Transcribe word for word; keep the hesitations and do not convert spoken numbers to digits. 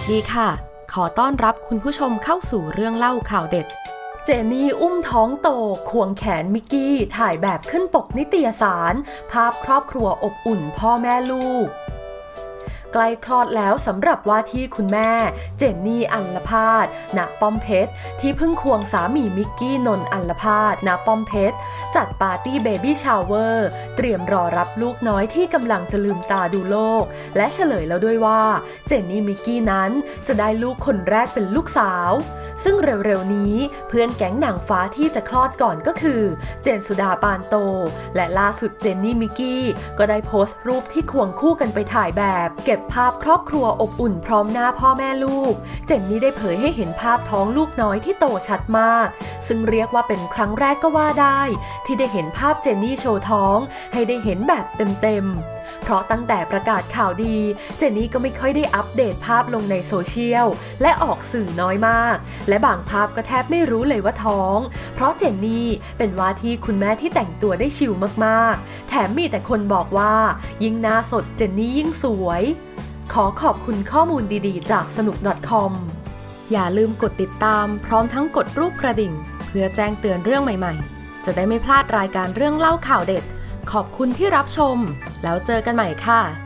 ดีค่ะขอต้อนรับคุณผู้ชมเข้าสู่เรื่องเล่าข่าวเด็ดเจนนี่อุ้มท้องโตควงแขนมิกกี้ถ่ายแบบขึ้นปกนิตยสารภาพครอบครัวอบอุ่นพ่อแม่ลูกใกล้คลอดแล้วสำหรับว่าที่คุณแม่เจนนี่อัลภาส ณ ป้อมเพชรที่เพิ่งควงสามีมิกกี้นนท์อัลภาส ณ ป้อมเพชรจัดปาร์ตี้เบบี้ชาวเวอร์เตรียมรอรับลูกน้อยที่กำลังจะลืมตาดูโลกและเฉลยแล้วด้วยว่าเจนนี่มิกกี้นั้นจะได้ลูกคนแรกเป็นลูกสาวซึ่งเร็วๆนี้เพื่อนแก๊งนางฟ้าที่จะคลอดก่อนก็คือเจนสุดาปานโตและล่าสุดเจนนี่มิกกี้ก็ได้โพสต์รูปที่ควงคู่กันไปถ่ายแบบเก็บภาพครอบครัวอบอุ่นพร้อมหน้าพ่อแม่ลูกเจนนี่ได้เผยให้เห็นภาพท้องลูกน้อยที่โตชัดมากซึ่งเรียกว่าเป็นครั้งแรกก็ว่าได้ที่ได้เห็นภาพเจนนี่โชว์ท้องให้ได้เห็นแบบเต็มๆเพราะตั้งแต่ประกาศข่าวดีเจนนี่ก็ไม่ค่อยได้อัปเดตภาพลงในโซเชียลและออกสื่อน้อยมากและบางภาพก็แทบไม่รู้เลยว่าท้องเพราะเจนนี่เป็นว่าที่คุณแม่ที่แต่งตัวได้ชิลมากๆแถมมีแต่คนบอกว่ายิ่งหน้าสดเจนนี่ยิ่งสวยขอขอบคุณข้อมูลดีๆจากสนุก .com อย่าลืมกดติดตามพร้อมทั้งกดรูปกระดิ่งเพื่อแจ้งเตือนเรื่องใหม่ๆจะได้ไม่พลาดรายการเรื่องเล่าข่าวเด็ดขอบคุณที่รับชมแล้วเจอกันใหม่ค่ะ